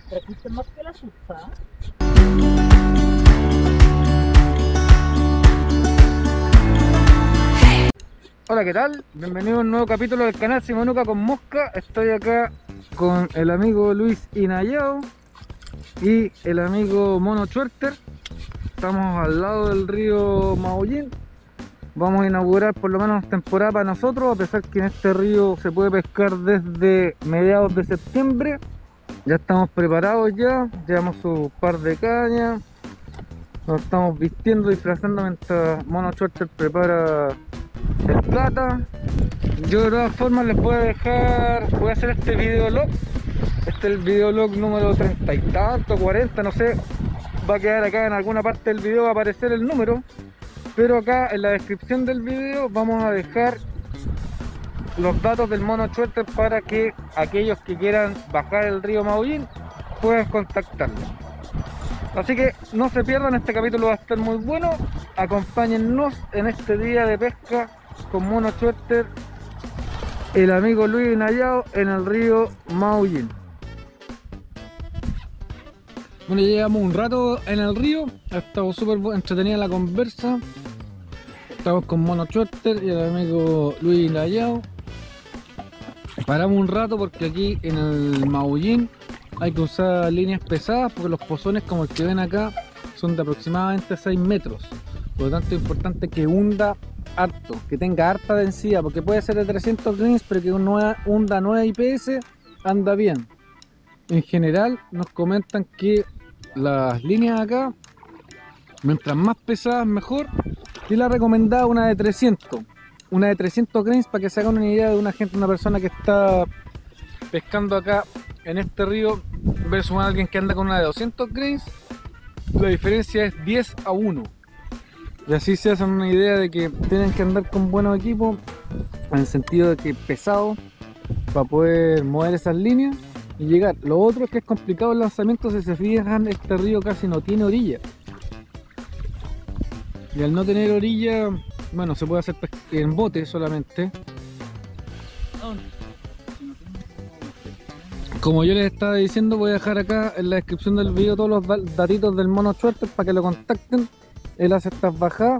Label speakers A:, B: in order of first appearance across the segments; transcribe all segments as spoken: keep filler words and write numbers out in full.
A: Trajiste más que la chufa.
B: Hola, ¿qué tal? Bienvenido a un nuevo capítulo del canal Simonuca con Mosca. Estoy acá con el amigo Luis Inayao y el amigo Mono Schwerter. Estamos al lado del río Maullín. Vamos a inaugurar por lo menos temporada para nosotros, a pesar que en este río se puede pescar desde mediados de septiembre. Ya estamos preparados ya, llevamos su par de cañas. Nos estamos vistiendo, disfrazando mientras Mono Schwerter prepara el plata. Yo de todas formas les voy a dejar, voy a hacer este videolog. Este es el videolog número treinta y tanto, cuarenta, no sé. Va a quedar acá en alguna parte del video, va a aparecer el número. Pero acá en la descripción del video vamos a dejar los datos del Mono Schwerter para que aquellos que quieran bajar el río Maullín puedan contactarlo. Así que no se pierdan, este capítulo va a estar muy bueno. Acompáñennos en este día de pesca con Mono Schwerter, el amigo Luis Inayao en el río Maullín. Bueno, ya llevamos un rato en el río, ha estado súper entretenida la conversa. Estamos con Mono Schwerter y el amigo Luis Inayao. Paramos un rato porque aquí en el Maullín hay que usar líneas pesadas, porque los pozones como el que ven acá son de aproximadamente seis metros. Por lo tanto es importante que hunda harto, que tenga harta densidad, porque puede ser de trescientos greens, pero que una hunda nueve I P S anda bien. En general nos comentan que las líneas acá, mientras más pesadas mejor, y la recomendada una de trescientos. Una de trescientos grains, para que se hagan una idea de una gente, una persona que está pescando acá en este río versus alguien que anda con una de doscientos grains. La diferencia es diez a uno. Y así se hacen una idea de que tienen que andar con buenos equipos, en el sentido de que pesado, para poder mover esas líneas y llegar. Lo otro es que es complicado el lanzamiento. Si se fijan, este río casi no tiene orilla. Y al no tener orilla, bueno, se puede hacer en bote solamente. Como yo les estaba diciendo, voy a dejar acá en la descripción del video todos los datitos del Mono Schwerter para que lo contacten. Él hace estas bajadas.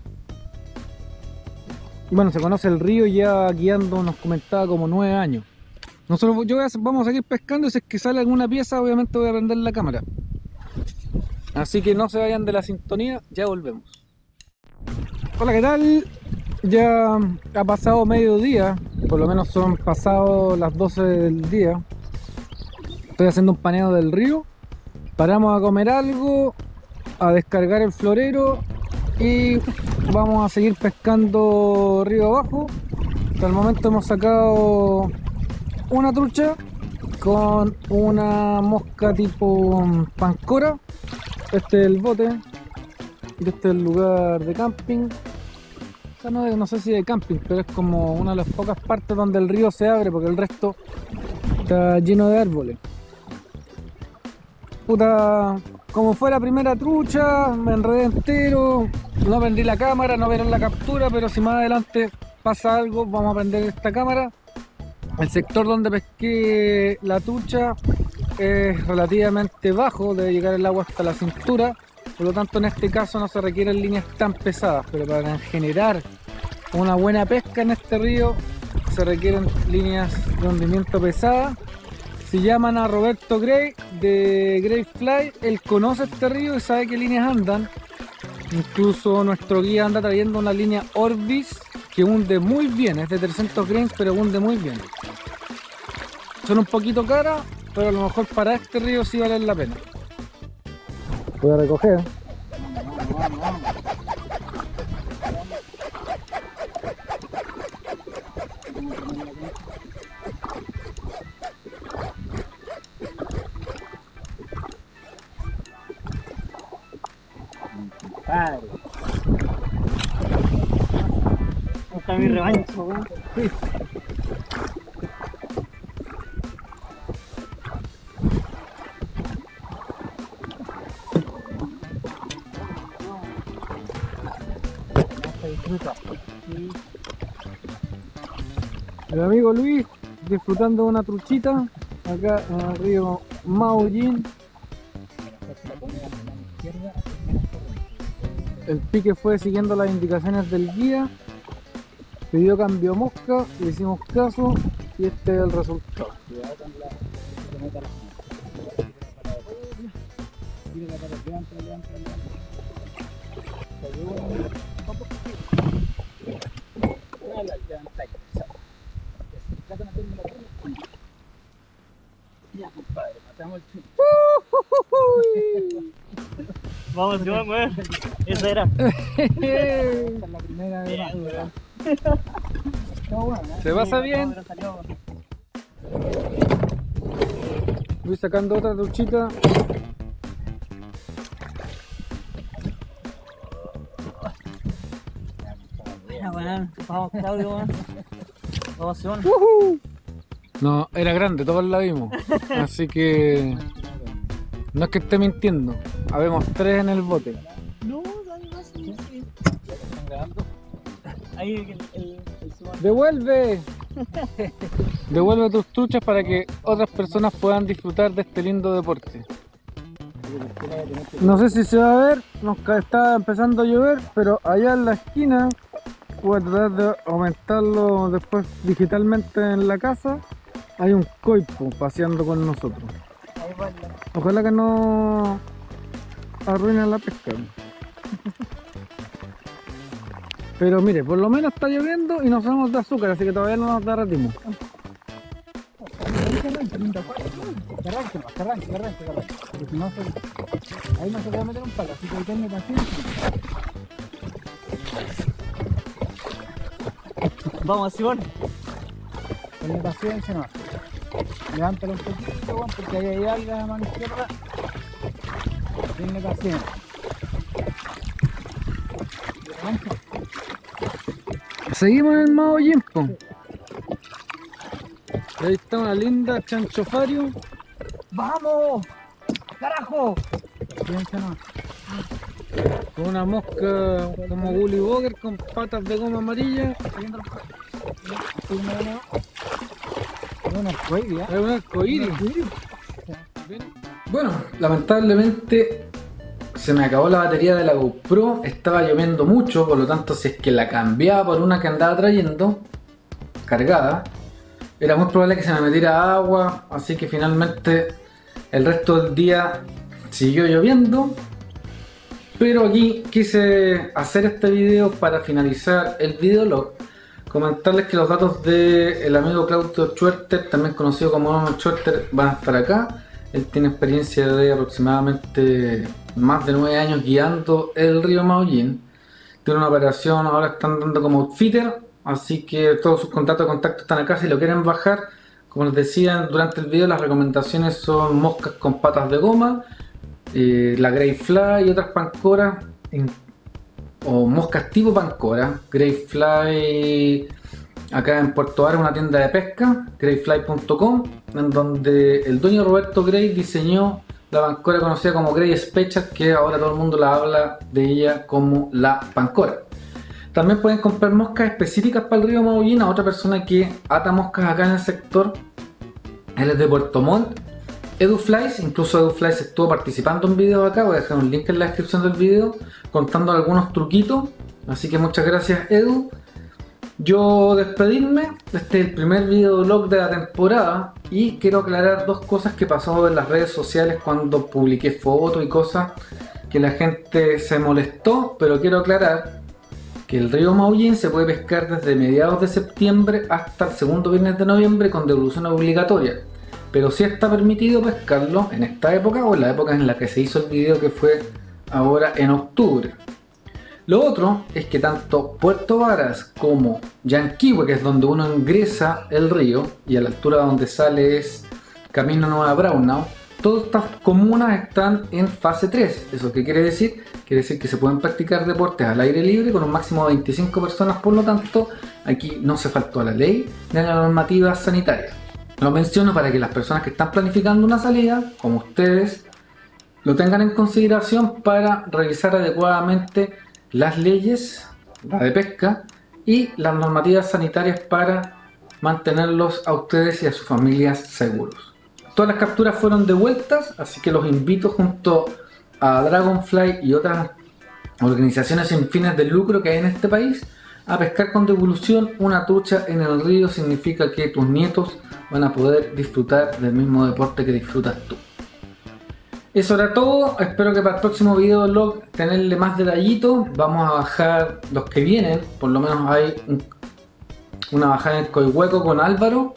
B: Bueno, se conoce el río, ya guiando nos comentaba como nueve años. Nosotros yo voy a, vamos a seguir pescando, y si es que sale alguna pieza obviamente voy a prender la cámara. Así que no se vayan de la sintonía, ya volvemos. Hola, ¿qué tal? Ya ha pasado mediodía, por lo menos son pasados las doce del día. Estoy haciendo un paneo del río. Paramos a comer algo, a descargar el florero y vamos a seguir pescando río abajo. Hasta el momento hemos sacado una trucha con una mosca tipo pancora. Este es el bote y este es el lugar de camping. O sea, no, no sé si de camping, pero es como una de las pocas partes donde el río se abre, porque el resto está lleno de árboles. Puta, como fue la primera trucha, me enredé entero, no prendí la cámara, no vieron la captura, pero si más adelante pasa algo, vamos a prender esta cámara. El sector donde pesqué la trucha es relativamente bajo, debe llegar el agua hasta la cintura, por lo tanto en este caso no se requieren líneas tan pesadas, pero para generar una buena pesca en este río se requieren líneas de hundimiento pesadas. Si llaman a Roberto Gray de Gray Fly, él conoce este río y sabe qué líneas andan. Incluso nuestro guía anda trayendo una línea Orbis que hunde muy bien, es de trescientos grains, pero hunde muy bien. Son un poquito caras, pero a lo mejor para este río sí valen la pena. Voy a recoger.
A: Padre. Está mi revancho, weón. Sí.
B: El amigo Luis disfrutando de una truchita acá en el río Maullín. El pique fue siguiendo las indicaciones del guía, pidió cambio mosca, le hicimos caso y este es el resultado.
A: Ya, compadre, matamos el chino. Vamos, Iván, weón. Esa era.
B: Esta es la primera de más, weón. ¿Se pasa bien? Voy sacando otra truchita.
A: Bueno, weón. Vamos, Claudio, weón. Vamos, Iván.
B: No, era grande, todos la vimos. Así que no es que esté mintiendo. Habemos tres en el bote.
A: No, dale más. Sí. ¿Están grabando? Ahí el, el, el Simón.
B: ¡Devuelve! Devuelve tus truchas para que otras personas puedan disfrutar de este lindo deporte. No sé si se va a ver, nos ca- está empezando a llover, pero allá en la esquina voy a tratar de aumentarlo después digitalmente en la casa. Hay un coipo paseando con nosotros.
A: Ahí va.
B: Ojalá que no arruinen la pesca. Pero mire, por lo menos está lloviendo y nos vamos de azúcar, así que todavía no nos derretimos. Que arranque, que arranque, que arranque, que arranque. Porque si no se... ahí no se puede meter un palo, así que tenme paciencia.
A: Vamos, Simón.
B: Tenme paciencia nomás. Levántalo un poquito, Juan, porque ahí hay algo a la mano izquierda. Tenme paciencia. Seguimos en el Maullín, po. Ahí está una linda chanchofario.
A: ¡Vamos! ¡Carajo!
B: Paciencia nomás. Con una mosca como Gully Boger con patas de goma amarilla.
A: Es un arcoíris, ¿eh?
B: Es un arcoíris. Bueno, lamentablemente se me acabó la batería de la GoPro, estaba lloviendo mucho, por lo tanto si es que la cambiaba por una que andaba trayendo, cargada, era muy probable que se me metiera agua, así que finalmente el resto del día siguió lloviendo. Pero aquí quise hacer este video para finalizar el videolog, comentarles que los datos del amigo Claudio Schwerter, también conocido como Mono Schwerter, van a estar acá. Él tiene experiencia de aproximadamente más de nueve años guiando el río Maullín. Tiene una operación, ahora están dando como outfitter, así que todos sus contactos de contacto están acá si lo quieren bajar. Como les decía durante el video, las recomendaciones son moscas con patas de goma, eh, la Grey Fly y otras pancoras, en, o moscas tipo pancora. Grey Fly acá en Puerto Vara, una tienda de pesca, greyfly punto com, en donde el dueño Roberto Grey diseñó la pancora conocida como Grey Special, que ahora todo el mundo la habla de ella como la pancora. También pueden comprar moscas específicas para el río Maullín a otra persona que ata moscas acá en el sector. Él es de Puerto Montt, EduFlies, incluso EduFlies estuvo participando en videos acá, voy a dejar un link en la descripción del video contando algunos truquitos, así que muchas gracias Edu. Yo despedirme, este es el primer videolog de la temporada y quiero aclarar dos cosas que pasó en las redes sociales cuando publiqué fotos y cosas que la gente se molestó, pero quiero aclarar que el río Maullín se puede pescar desde mediados de septiembre hasta el segundo viernes de noviembre con devolución obligatoria, pero sí está permitido pescarlo en esta época o en la época en la que se hizo el video, que fue ahora en octubre. Lo otro es que tanto Puerto Varas como Yanquihue, que es donde uno ingresa el río y a la altura donde sale es Camino Nueva Braunau, todas estas comunas están en fase tres. ¿Eso qué quiere decir? Quiere decir que se pueden practicar deportes al aire libre con un máximo de veinticinco personas, por lo tanto aquí no se faltó a la ley ni a la normativa sanitaria. Lo menciono para que las personas que están planificando una salida, como ustedes, lo tengan en consideración para revisar adecuadamente las leyes, la de pesca y las normativas sanitarias para mantenerlos a ustedes y a sus familias seguros. todas las capturas fueron devueltas, así que los invito junto a Dragonfly y otras organizaciones sin fines de lucro que hay en este país a pescar con devolución. Una trucha en el río significa que tus nietos van a poder disfrutar del mismo deporte que disfrutas tú. Eso era todo, espero que para el próximo video log tenerle más detallitos. Vamos a bajar los que vienen, por lo menos hay un, una bajada en el Coihueco con Álvaro.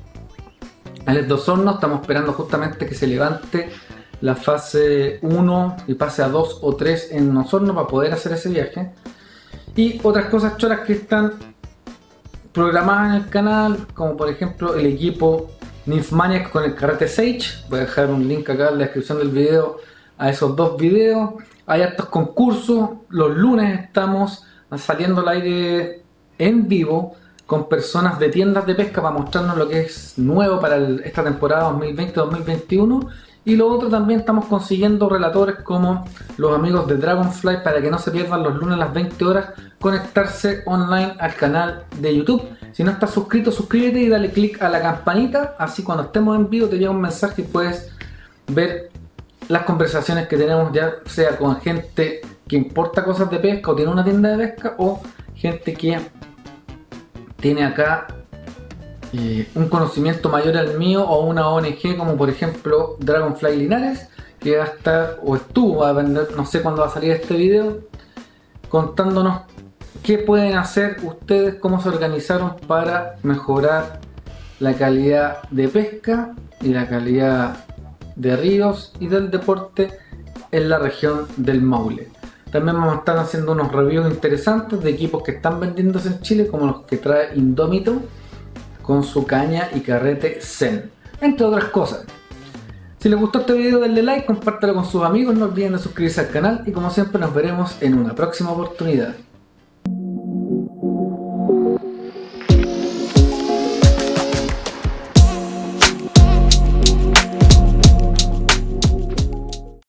B: En el Dos Hornos estamos esperando justamente que se levante la fase uno y pase a dos o tres en Osorno para poder hacer ese viaje. Y otras cosas choras que están programadas en el canal, como por ejemplo el equipo Nymphmaniac con el Karate Sage. Voy a dejar un link acá en la descripción del video a esos dos videos. Hay hartos concursos, los lunes estamos saliendo al aire en vivo con personas de tiendas de pesca para mostrarnos lo que es nuevo para el, esta temporada dos mil veinte dos mil veintiuno. Y lo otro, también estamos consiguiendo relatores como los amigos de Dragonfly para que no se pierdan los lunes a las veinte horas conectarse online al canal de YouTube. Si no estás suscrito, suscríbete y dale click a la campanita, así cuando estemos en vivo te llega un mensaje y puedes ver las conversaciones que tenemos, ya sea con gente que importa cosas de pesca o tiene una tienda de pesca, o gente que tiene acá Eh, un conocimiento mayor al mío, o una O N G como por ejemplo Dragonfly Linares, que va a estar o estuvo, va a vender, no sé cuándo va a salir este video, contándonos qué pueden hacer ustedes, cómo se organizaron para mejorar la calidad de pesca y la calidad de ríos y del deporte en la región del Maule. También vamos a estar haciendo unos reviews interesantes de equipos que están vendiéndose en Chile, como los que trae Indómito con su caña y carrete Zen, entre otras cosas. Si les gustó este video, denle like, compártelo con sus amigos, no olviden de suscribirse al canal y como siempre nos veremos en una próxima oportunidad.